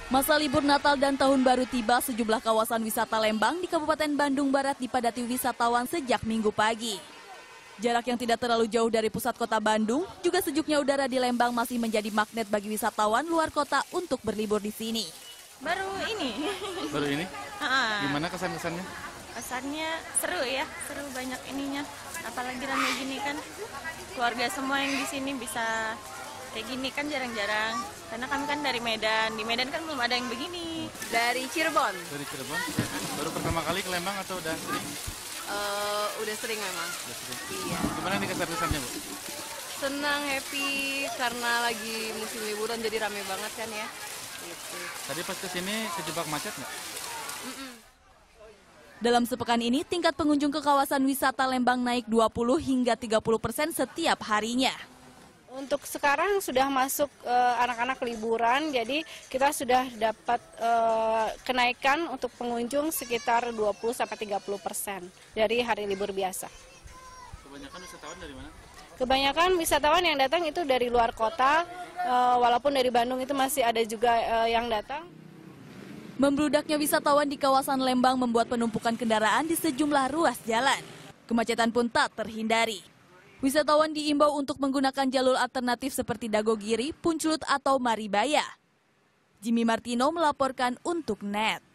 Masa libur Natal dan Tahun Baru tiba, sejumlah kawasan wisata Lembang di Kabupaten Bandung Barat dipadati wisatawan sejak Minggu pagi. Jarak yang tidak terlalu jauh dari pusat kota Bandung, juga sejuknya udara di Lembang masih menjadi magnet bagi wisatawan luar kota untuk berlibur di sini. Baru ini. Baru ini? Gimana kesan-kesannya? Kesannya seru ya, seru banyak ininya. Apalagi ramai gini kan, keluarga semua yang di sini bisa kayak gini kan jarang-jarang. Karena kami kan dari Medan, di Medan kan belum ada yang begini. Dari Cirebon. Dari Cirebon? Baru pertama kali ke Lembang atau udah sering? Udah sering memang. Udah sering. Iya. Gimana nih kesan-kesannya, Bu? Senang, happy karena lagi musim liburan jadi rame banget kan ya. Gitu. Tadi pas kesini kejebak macet nggak? Dalam sepekan ini, tingkat pengunjung ke kawasan wisata Lembang naik 20 hingga 30% setiap harinya. Untuk sekarang sudah masuk anak-anak liburan, jadi kita sudah dapat kenaikan untuk pengunjung sekitar 20-30% dari hari libur biasa. Kebanyakan wisatawan dari mana? Kebanyakan wisatawan yang datang itu dari luar kota, walaupun dari Bandung itu masih ada juga yang datang. Membludaknya wisatawan di kawasan Lembang membuat penumpukan kendaraan di sejumlah ruas jalan. Kemacetan pun tak terhindari. Wisatawan diimbau untuk menggunakan jalur alternatif seperti Dagogiri, Punculut atau Maribaya. Jimmy Martino melaporkan untuk NET.